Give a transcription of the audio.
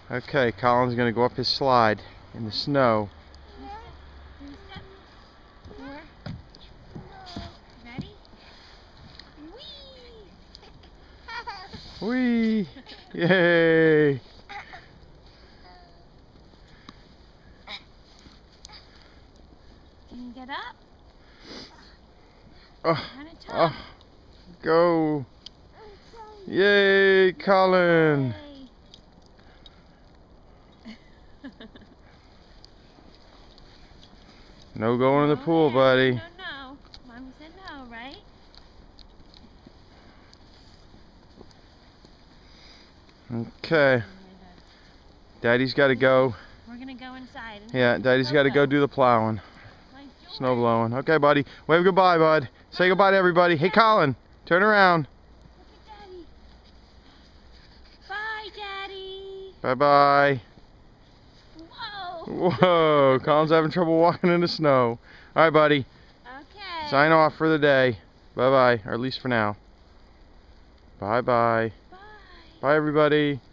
Okay, Colin's gonna go up his slide in the snow. Ready? Whee! Whee! Yay! Can you get up? Oh, Kind of oh, tough. go! Yay, Colin! Yay. No going in the pool, buddy. No. Mommy said no, right? Okay. Daddy's got to go. We're gonna go inside. Yeah, Daddy's got to go do the plowing. Snow blowing. Okay, buddy. Wave goodbye, bud. Say goodbye to everybody. Hey, Colin, turn around. Look at Daddy. Bye, Daddy. Bye-bye. Whoa. Whoa, Colin's having trouble walking in the snow. All right, buddy. Okay. Sign off for the day. Bye-bye, or at least for now. Bye-bye. Bye. Bye, everybody.